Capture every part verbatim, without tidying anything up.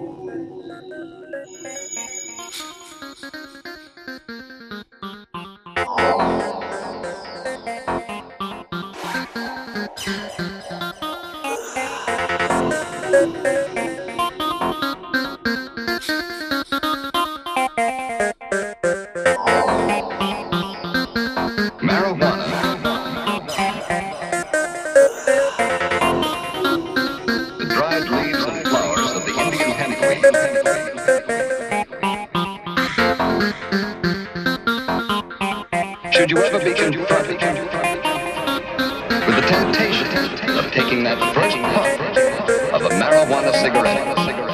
Should you ever be confronted with the temptation of taking that first puff of a marijuana cigarette,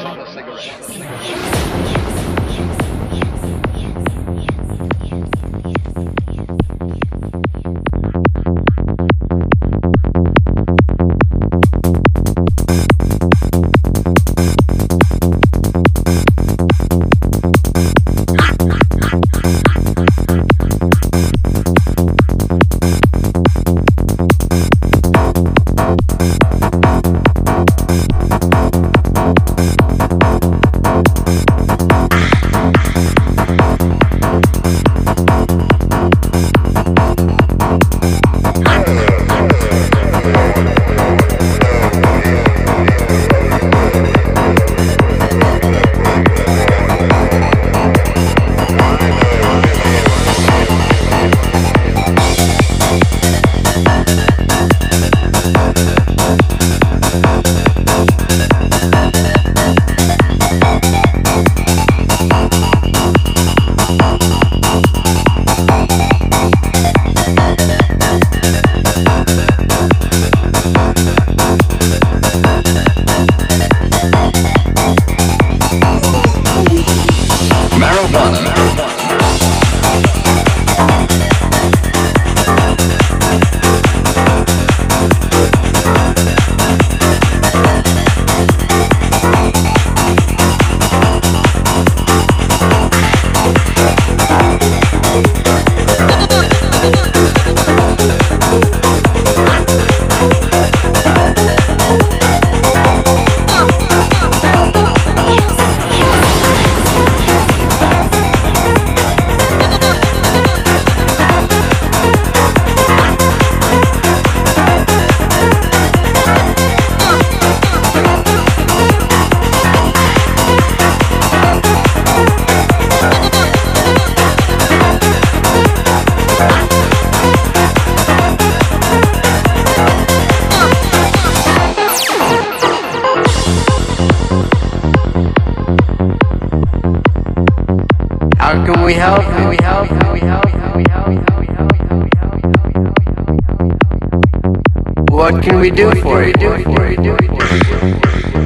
How can we help? How can we help? How can we help? How can we help? How can we help? What can we do for you? Do for you? Do for you?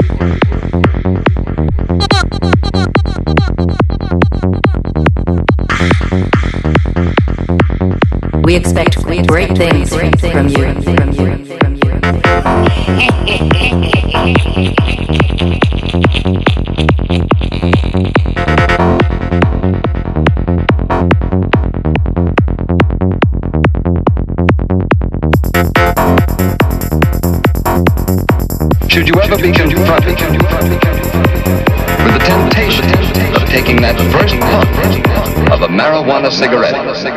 We expect great, great things from you. From you. From you. Should you ever be confronted with the temptation of taking that first puff of a marijuana cigarette,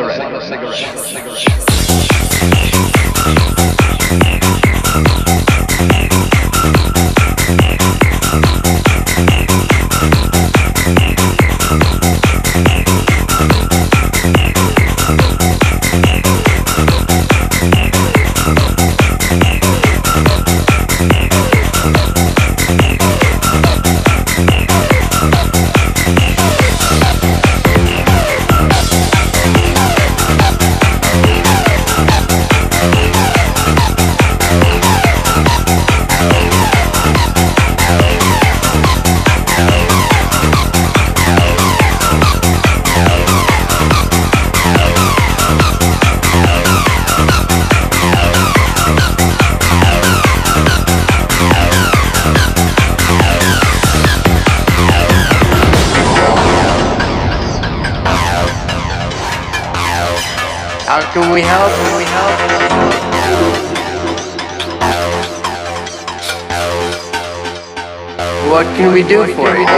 How can we help? Can we help? What can we do for you?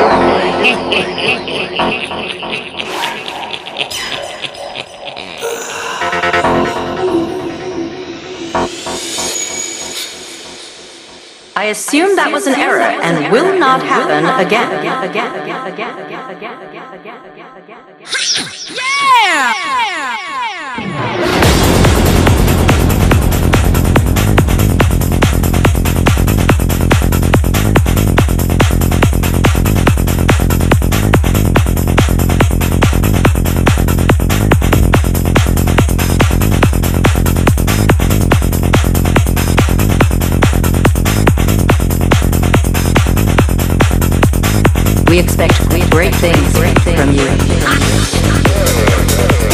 I assume that was an error and will not happen again. We expect great things from you.